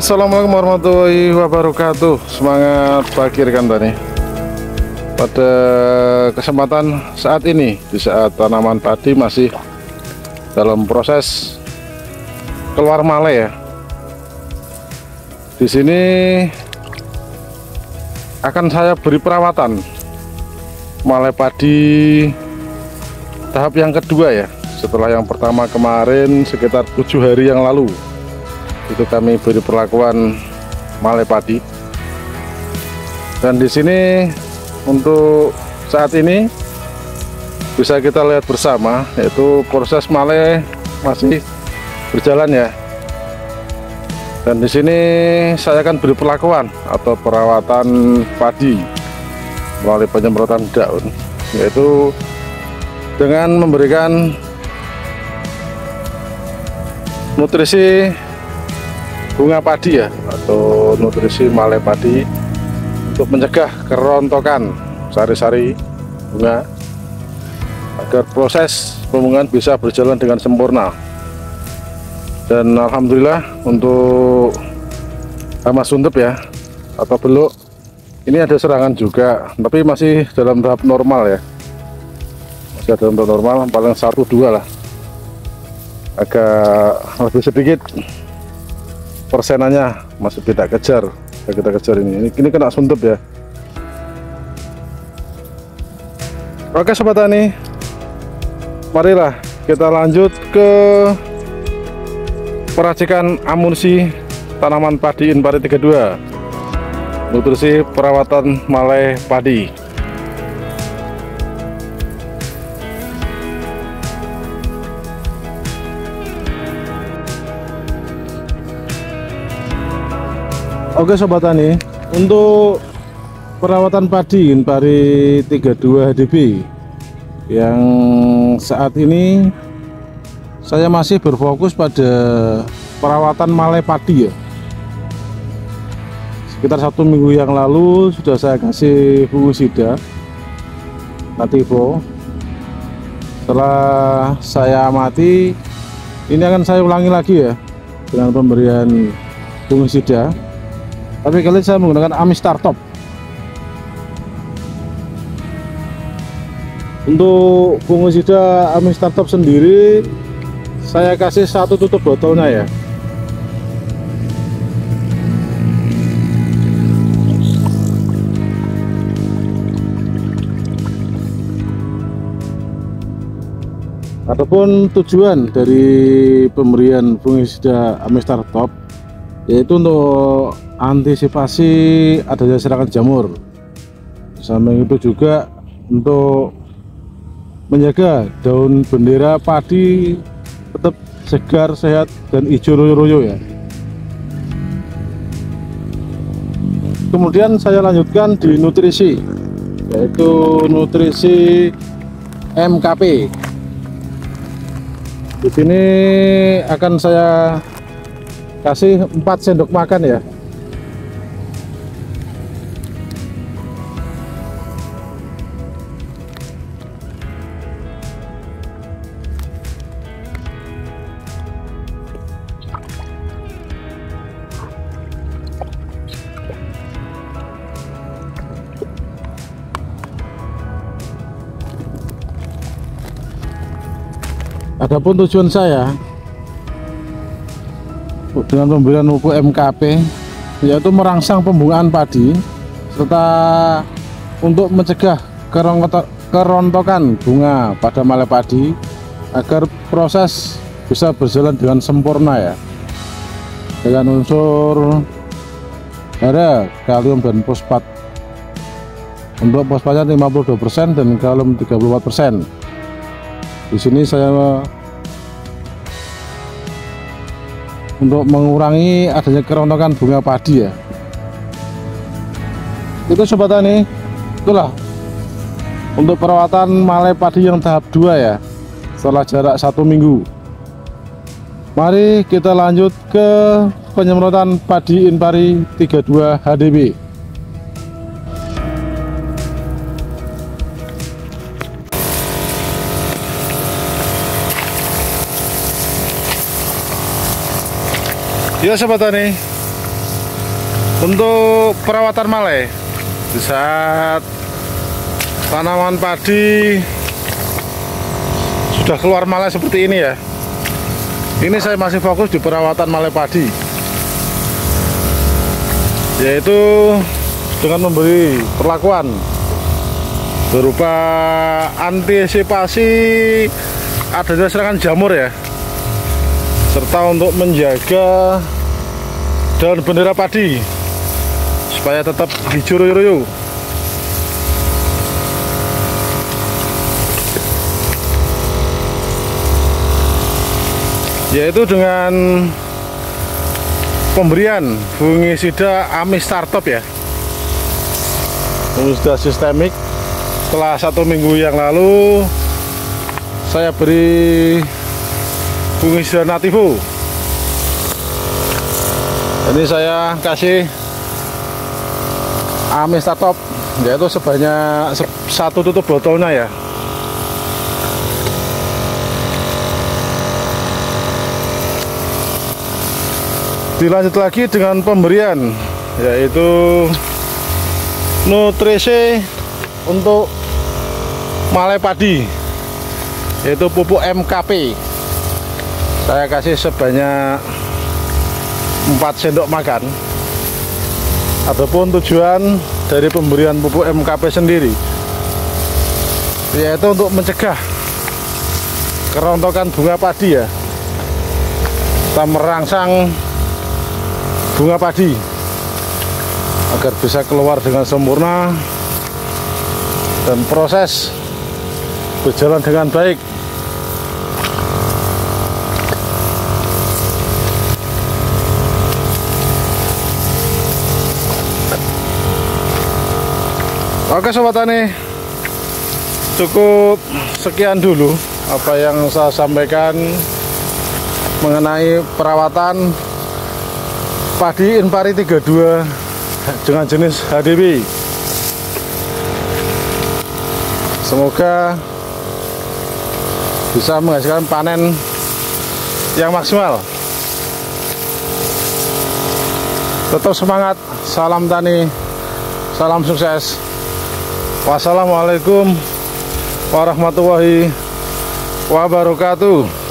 Assalamualaikum warahmatullahi wabarakatuh. Semangat pagi rekan tani. Pada kesempatan saat ini, di saat tanaman padi masih dalam proses keluar male ya, di sini akan saya beri perawatan male padi tahap yang kedua ya. Setelah yang pertama kemarin sekitar 7 hari yang lalu itu kami beri perlakuan male padi, dan di sini untuk saat ini bisa kita lihat bersama yaitu proses male masih berjalan ya. Dan di sini saya akan beri perlakuan atau perawatan padi melalui penyemprotan daun, yaitu dengan memberikan nutrisi bunga padi ya, atau nutrisi male padi untuk mencegah kerontokan sari-sari bunga agar proses pembungaan bisa berjalan dengan sempurna. Dan alhamdulillah untuk hama suntup ya atau beluk ini ada serangan juga, tapi masih dalam tahap normal ya, masih dalam tahap normal, paling 1-2 lah, agak lebih sedikit persenannya masih kita kejar ini kena suntup ya. Oke sobat tani, marilah kita lanjut ke peracikan amunisi tanaman padi Inpari 32, nutrisi perawatan male padi. Oke sobat tani, untuk perawatan padi Inpari 32 HDB yang saat ini saya masih berfokus pada perawatan male padi ya. Sekitar 1 minggu yang lalu sudah saya kasih fungusida Nativo. Setelah saya amati, ini akan saya ulangi lagi ya dengan pemberian fungusida, tapi kali ini saya menggunakan Amistar Top. Untuk fungusida Amistar Top sendiri saya kasih 1 tutup botolnya ya. Adapun tujuan dari pemberian fungusida Amistar Top yaitu untuk antisipasi adanya serangan jamur. Samping itu juga untuk menjaga daun bendera padi tetap segar, sehat, dan hijau royo-royo ya. Kemudian saya lanjutkan di nutrisi, yaitu nutrisi MKP. Di sini akan saya kasih 4 sendok makan ya. Adapun tujuan saya dengan pemberian pupuk MKP yaitu merangsang pembungaan padi serta untuk mencegah kerontokan bunga pada male padi agar proses bisa berjalan dengan sempurna ya, dengan unsur ada kalium dan fosfat. Untuk fosfatnya 52% dan kalium 34%. Di sini saya untuk mengurangi adanya kerontokan bunga padi ya. Itu sobat tani, itulah untuk perawatan male padi yang tahap 2 ya, setelah jarak 1 minggu. Mari kita lanjut ke penyemprotan padi Inpari 32 HDB. Ya sobat tani, Untuk perawatan malai di saat tanaman padi sudah keluar malai seperti ini ya. Ini saya masih fokus di perawatan malai padi, yaitu dengan memberi perlakuan berupa antisipasi adanya serangan jamur ya, serta untuk menjaga daun bendera padi supaya tetap hijau royo-royo. Yaitu dengan pemberian fungisida Amistartop ya, fungisida sistemik. Setelah 1 minggu yang lalu saya beri fungisida Nativo. Ini saya kasih Amistartop, yaitu sebanyak 1 tutup botolnya ya. Dilanjut lagi dengan pemberian, yaitu nutrisi untuk malai padi, yaitu pupuk MKP. Saya kasih sebanyak 4 sendok makan. Adapun tujuan dari pemberian pupuk MKP sendiri, yaitu untuk mencegah kerontokan bunga padi ya. Kita merangsang bunga padi agar bisa keluar dengan sempurna dan proses berjalan dengan baik. Oke sobat tani, cukup sekian dulu apa yang saya sampaikan mengenai perawatan padi Inpari 32 dengan jenis HDB. Semoga bisa menghasilkan panen yang maksimal. Tetap semangat, salam tani, salam sukses. Wassalamualaikum warahmatullahi wabarakatuh.